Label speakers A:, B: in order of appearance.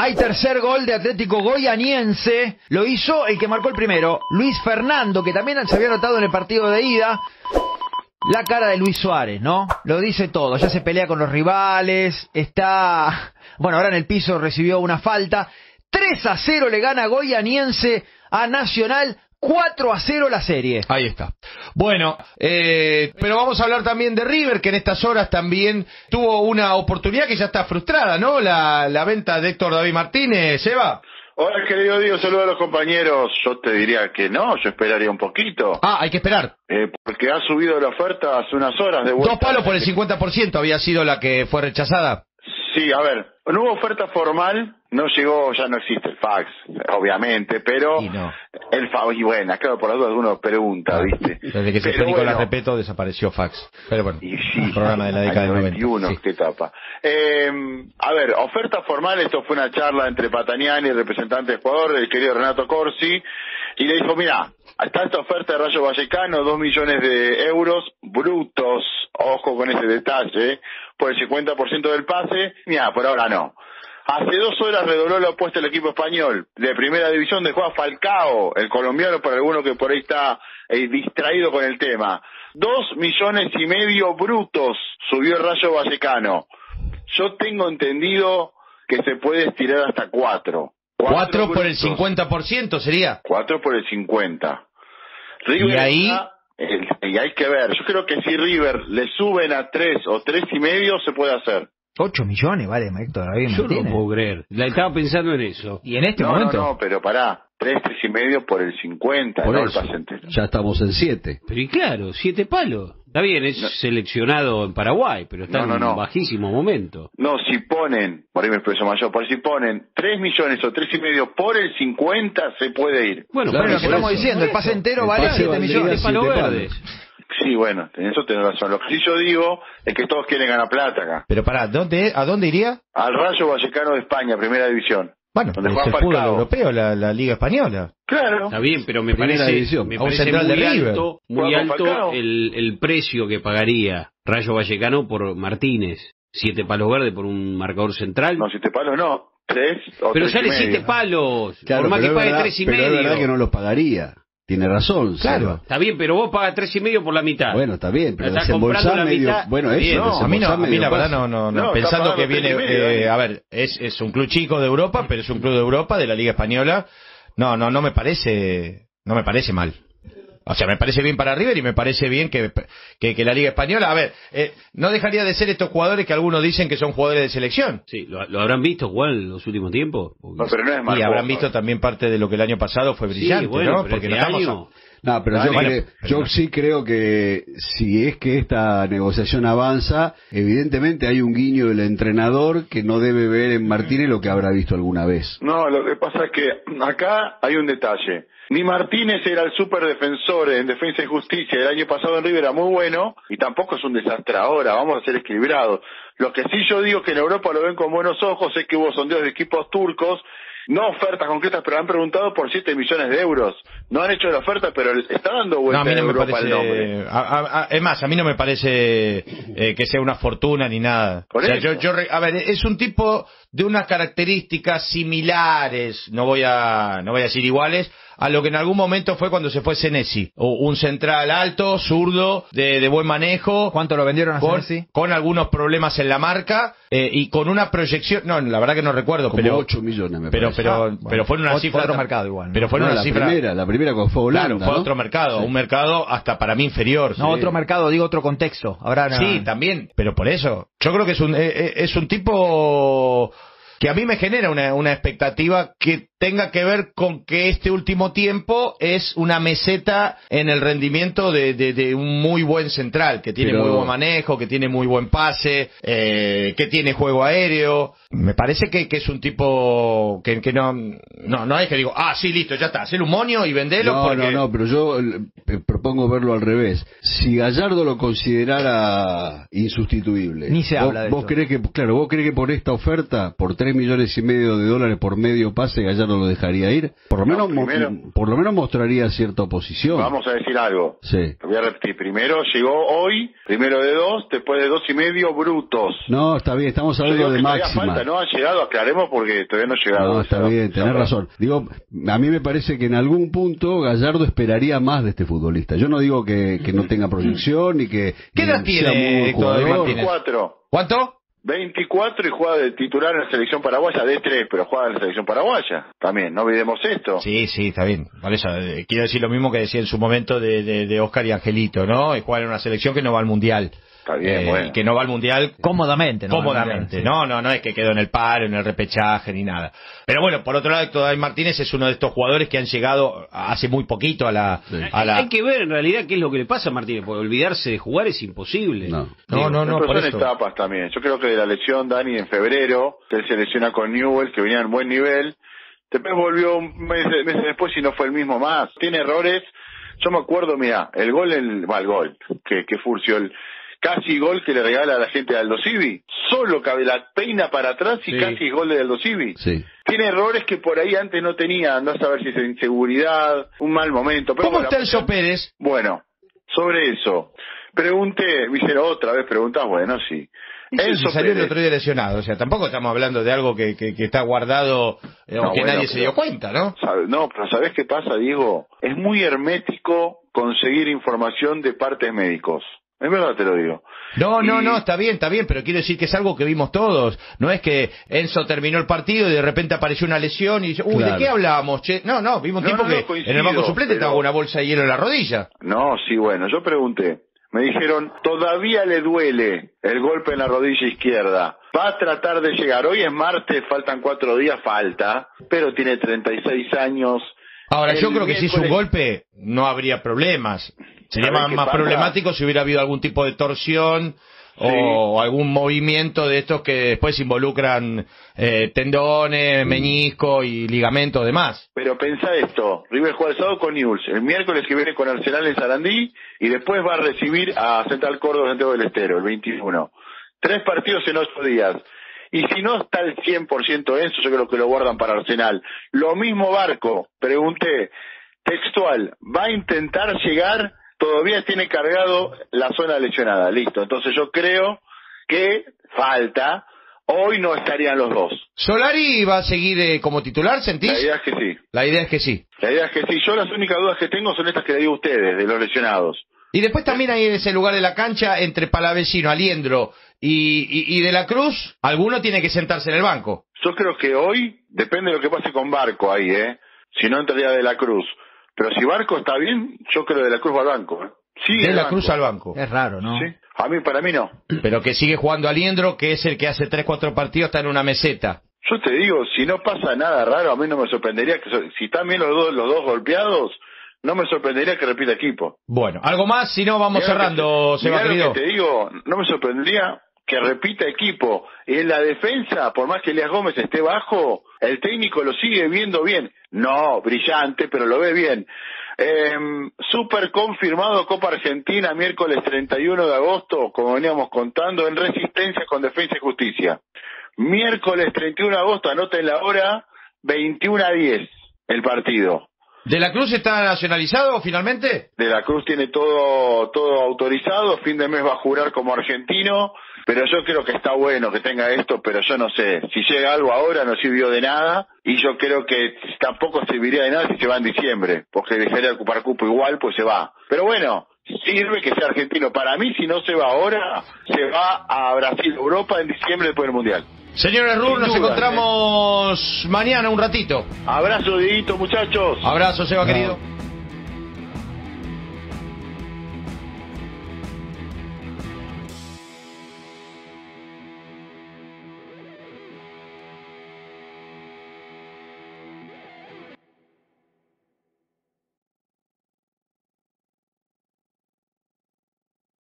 A: Hay tercer gol de Atlético Goianiense. Lo hizo el que marcó el primero, Luis Fernando, que también se había anotado en el partido de ida. La cara de Luis Suárez, ¿no? Lo dice todo. Ya se pelea con los rivales. Está... Bueno, ahora en el piso recibió una falta. 3-0 le gana Goianiense a Nacional. 4-0 la serie.
B: Ahí está. Bueno, pero vamos a hablar también de River, que en estas horas también tuvo una oportunidad que ya está frustrada, ¿no? La venta de Héctor David Martínez, Eva.
C: Hola, querido Diego, saludos a los compañeros. Yo te diría que no, yo esperaría un poquito.
B: Ah, hay que esperar.
C: Porque ha subido la oferta hace unas horas de vuelta.
B: 2 palos por el 50% había sido la que fue rechazada.
C: Sí, a ver, no hubo oferta formal, no llegó, ya no existe el fax, obviamente, pero
B: Y no.
C: el fax, y bueno, claro, por la duda uno pregunta, ¿viste?
B: Desde que se
C: Pero
B: fue Nicolás
C: bueno,
B: Repetto desapareció fax. Pero bueno,
C: y sí,
B: un programa de la década del 90.
C: 91,
B: Sí.
C: qué etapa. A ver, oferta formal, esto fue una charla entre Pataniani, el representante del jugador, el querido Renato Corsi, y le dijo, mira, está esta oferta de Rayo Vallecano, 2 millones de euros brutos, ojo con ese detalle, por el 50% del pase, mira, por ahora no. Hace 2 horas redobló la apuesta el equipo español de primera división, dejó a Falcao, el colombiano, para alguno que por ahí está distraído con el tema. 2,5 millones brutos subió el Rayo Vallecano. Yo tengo entendido que se puede estirar hasta 4.
B: 4 por el 50% sería.
C: 4 por el 50. River
B: Y ahí...
C: y hay que ver, yo creo que si River le suben a 3 o 3,5 se puede hacer.
A: 8 millones vale Héctor David
D: Yo
A: Martínez.
D: no puedo creer. La estaba pensando en eso.
A: Y en este
C: No,
A: momento...
C: no, pero pará, 3,5 por el 50,
E: Por
C: no
E: eso,
C: el pase entero.
E: ya estamos en 7.
D: Pero y claro, 7 palos. Está bien, es seleccionado en Paraguay, pero está en un bajísimo momento.
C: No, si ponen, por ahí me expreso mayor, por si ponen 3 millones o 3,5 por el 50 se puede ir.
D: Bueno,
E: Claro,
A: Pero lo que
E: por
A: estamos
E: eso.
A: diciendo, el pase entero
E: El
A: vale
E: pase
A: 7
E: valdría
A: millones.
D: Siete palos
E: 7 palos.
D: verdes.
C: Sí, bueno, en eso tenés razón. Lo que sí yo digo es que todos quieren ganar plata acá.
B: Pero pará, ¿a dónde iría?
C: Al Rayo Vallecano de España, primera división.
B: Bueno,
C: Donde
B: es
C: juega
B: el fútbol
C: Falcao.
B: europeo, la Liga Española.
C: Claro.
D: Está bien, pero me
E: Primera
D: parece,
E: división.
D: me
B: A un
D: parece
B: central de
D: muy
B: River.
D: alto, muy
C: Juega con
D: alto
C: Falcao.
D: el precio que pagaría Rayo Vallecano por Martínez. 7 palos verdes por un marcador central.
C: No, 7 palos no. 3 o
D: Pero
C: 3,5.
D: sale 7 palos.
E: Claro,
D: por más que
E: pero es
D: pague
E: verdad-
D: 3,5.
E: Pero es verdad que no los pagaría. Tiene razón,
B: Claro.
E: Seba.
D: Está bien, pero vos pagas 3,5 por la mitad.
E: Bueno, está bien, pero
D: Estás comprando
E: desembolsar
D: la
E: medio...
D: mitad.
E: Bueno,
D: Bien.
E: eso,
D: No,
B: A mí
E: desembolsar
B: la
E: medio
B: verdad
E: paso.
C: No,
B: pensando
C: está
B: que
C: pagando
B: viene,
C: 3,5,
B: a ver, es un club chico de Europa, pero es un club de Europa, de la Liga Española, no me parece mal. O sea, me parece bien para River y me parece bien que la Liga Española, a ver, no dejaría de ser estos jugadores que algunos dicen que son jugadores de selección.
D: Sí, ¿lo habrán visto jugar en los últimos tiempos?
C: No, pero no es más.
B: Y habrán visto también parte de lo que el año pasado fue brillante,
D: bueno,
B: ¿no?
D: pero
B: Porque
D: este
B: no estamos...
D: año...
E: No, pero
B: Vale,
E: yo sí creo que si es que esta negociación avanza, evidentemente hay un guiño del entrenador que no debe ver en Martínez lo que habrá visto alguna vez.
C: No, lo que pasa es que acá hay un detalle. Ni Martínez era el superdefensor en Defensa y Justicia el año pasado en River, era muy bueno, y tampoco es un desastre ahora, vamos a ser equilibrados. Lo que sí yo digo que en Europa lo ven con buenos ojos es que hubo sondeos de equipos turcos, no ofertas concretas, pero han preguntado por 7 millones de euros. No han hecho la oferta, pero está dando
B: No,
C: vuelta
B: a mí
C: en
B: no me
C: Europa el nombre.
B: parece... Es más, a mí no me parece que sea una fortuna ni nada.
C: Por
B: O sea,
C: eso.
B: a ver, es un tipo de unas características similares, no voy a decir iguales, a lo que en algún momento fue cuando se fue Senesi. Un central alto, zurdo, de buen manejo.
A: ¿Cuánto lo vendieron a Senesi?
B: Con algunos problemas en la marca y con una proyección... No, la verdad que no recuerdo,
E: Como
B: pero...
E: 8 millones me
B: Pero,
E: parece.
B: pero, pero fue en una
A: Otro
B: cifra...
A: mercado igual, ¿no?
B: Pero fue en
E: No,
B: una cifra...
E: la primera que fue Holanda,
B: Claro, fue
E: ¿no?
B: otro mercado,
E: Sí.
B: un mercado hasta para mí inferior.
A: No,
B: Sí.
A: otro mercado, digo otro contexto.
B: Sí, también, pero por eso. Yo creo que es un tipo que a mí me genera una expectativa que tenga que ver con que este último tiempo es una meseta en el rendimiento de un muy buen central, que tiene
E: Pero...
B: muy buen manejo, que tiene muy buen pase, que tiene juego aéreo. Me parece que es un tipo que no es que digo, sí, listo, ya está, hacer un monio y vendelo.
E: No, pero yo propongo verlo al revés. Si Gallardo lo considerara insustituible,
A: Ni se habla de
E: ¿vos
A: eso.
E: creés que por esta oferta, por 3 $3,5 millones por medio pase, Gallardo lo dejaría ir. Por lo menos, por lo menos mostraría cierta oposición.
C: Vamos a decir algo.
E: Sí.
C: Lo voy a repetir. Primero llegó hoy, primero de 2, después de 2,5 brutos.
E: No, está bien, estamos hablando de máxima.
C: Falta, no han llegado, aclaremos porque todavía no ha llegado.
E: No, está bien, tenés razón. Digo, a mí me parece que en algún punto Gallardo esperaría más de este futbolista. Yo no digo que no tenga proyección ni que...
B: ¿Qué edad tiene
E: jugador?
C: 24.
B: ¿Cuánto?
C: 24 y juega de titular en la selección paraguaya, de 3, pero juega en la selección paraguaya. También, no olvidemos esto.
B: Sí, está bien. Por eso, quiero decir lo mismo que decía en su momento de Oscar y Angelito, ¿no? Y jugar en una selección que no va al Mundial.
C: Está bien, bueno.
B: Que no va al Mundial
A: cómodamente, ¿no?
B: Cómodamente.
A: Sí.
B: No es que quedó en el paro, en el repechaje, ni nada. Pero bueno, por otro lado, Héctor David Martínez es uno de estos jugadores que han llegado hace muy poquito a la...
D: Hay que ver en realidad qué es lo que le pasa a Martínez, porque olvidarse de jugar es imposible.
B: No,
C: pero
B: por
C: son
B: eso.
C: etapas también. Yo creo que de la lesión, Dani, en febrero, que él se lesiona con Newell, que venía en buen nivel, después volvió meses después y no fue el mismo más. Tiene errores. Yo me acuerdo, mira, el gol que Furcio, casi gol que le regala a la gente de Aldo Civi, solo cabe la peina para atrás y casi gol de Aldo Civi.
E: Sí.
C: Tiene errores que por ahí antes no tenía, andás a ver si es inseguridad, un mal momento. Pero
B: ¿Cómo
C: bueno,
B: está Enzo Pérez?
C: Bueno, sobre eso, pregunté, me hicieron otra vez preguntas, bueno, sí.
B: Enzo salió el otro día lesionado, o sea, tampoco estamos hablando de algo que está guardado o que
C: bueno,
B: nadie se dio cuenta, ¿no?
C: No, pero ¿sabés qué pasa, Diego? Es muy hermético conseguir información de partes médicos. Es verdad, te lo digo.
B: No, está bien, pero quiero decir que es algo que vimos todos. No es que Enzo terminó el partido y de repente apareció una lesión y dice,
E: Claro.
B: ¿de qué hablábamos, che? No, vimos un tipo que
C: coincido,
B: en el banco suplente estaba con una bolsa de hielo en la rodilla.
C: No, sí, bueno, yo pregunté. Me dijeron, todavía le duele el golpe en la rodilla izquierda. Va a tratar de llegar. Hoy es martes, faltan 4 días, pero tiene 36 años.
B: Ahora, yo creo que si es un
C: miércoles-
B: golpe, no habría problemas. Sería
C: ¿Sabés
B: más
C: qué pasa?
B: problemático si hubiera habido algún tipo de torsión o algún movimiento de estos que después involucran tendones, menisco y ligamentos demás.
C: Pero pensá esto, River juega el sábado con Newell's, el miércoles que viene con Arsenal en Sarandí y después va a recibir a Central Córdoba Santiago del Estero, el 21. 3 partidos en 8 días. Y si no está el 100% Enzo, yo creo que lo guardan para Arsenal. Lo mismo Barco, pregunté, textual, va a intentar llegar, todavía tiene cargado la zona lesionada, listo. Entonces yo creo que falta, hoy no estarían los dos.
B: ¿Solari va a seguir como titular, sentís?
C: La idea es que sí.
B: La idea es que sí.
C: La idea es que sí. Yo las únicas dudas que tengo son estas que le digo a ustedes, de los lesionados.
B: Y después también hay en ese lugar de la cancha, entre Palavecino, Aliendro y De la Cruz, alguno tiene que sentarse en el banco.
C: Yo creo que hoy, depende de lo que pase con Barco ahí, si no entraría De la Cruz. Pero si Barco está bien, yo creo que De la Cruz va al banco. Sí,
B: De la Cruz al banco.
A: Es raro, ¿no?
C: Sí. Para mí no.
B: Pero que sigue jugando Aliendro, que es el que hace 3-4 partidos, está en una meseta.
C: Yo te digo, si no pasa nada raro, a mí no me sorprendería que si están bien los dos golpeados, no me sorprendería que repita equipo.
B: Bueno, ¿algo más? Si no, vamos cerrando, Seba,
C: mirá
B: querido.
C: lo que te digo, no me sorprendería que repita equipo. Y en la defensa, por más que Elías Gómez esté bajo, el técnico lo sigue viendo bien. No brillante, pero lo ve bien. Súper confirmado Copa Argentina, miércoles 31 de agosto, como veníamos contando, en Resistencia con Defensa y Justicia. Miércoles 31 de agosto, anoten la hora, 21:10, el partido.
B: ¿De la Cruz está nacionalizado finalmente?
C: De la Cruz tiene todo autorizado, fin de mes va a jurar como argentino, pero yo creo que está bueno que tenga esto, pero yo no sé, si llega algo ahora no sirvió de nada, y yo creo que tampoco serviría de nada si se va en diciembre, porque dejaría de ocupar cupo igual, pues se va. Pero bueno, sirve que sea argentino. Para mí, si no se va ahora, se va a Brasil, Europa en diciembre después del Mundial.
B: Señores Rur, nos
C: duda,
B: encontramos mañana un ratito.
C: Abrazo, Dieguito, muchachos.
B: Abrazo, Seba,
E: No.
B: querido.